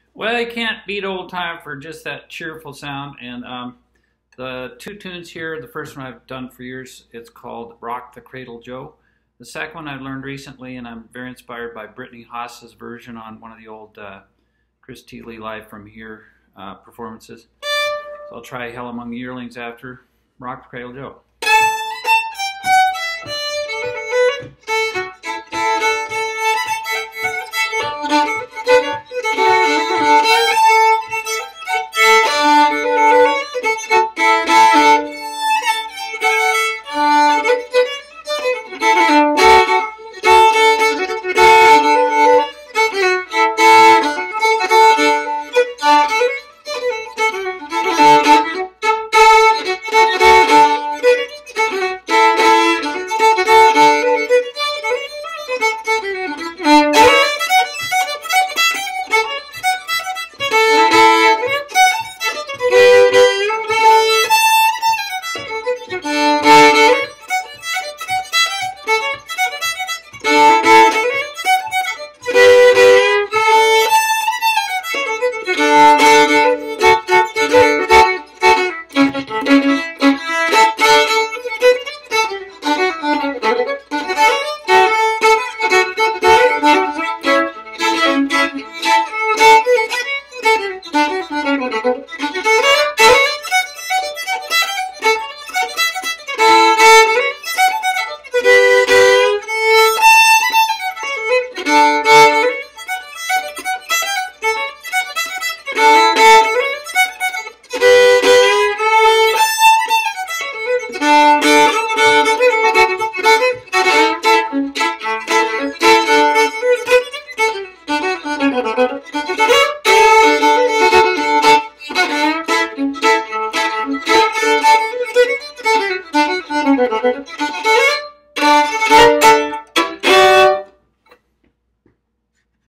Well, you can't beat old time for just that cheerful sound. And the two tunes here, the first one I've done for years, it's called Rock the Cradle Joe. The second one I learned recently, and I'm very inspired by Brittany Haas's version on one of the old Chris Teeley Live from Here performances. So I'll try Hell Among the Yearlings after Rock the Cradle Joe. Thank you.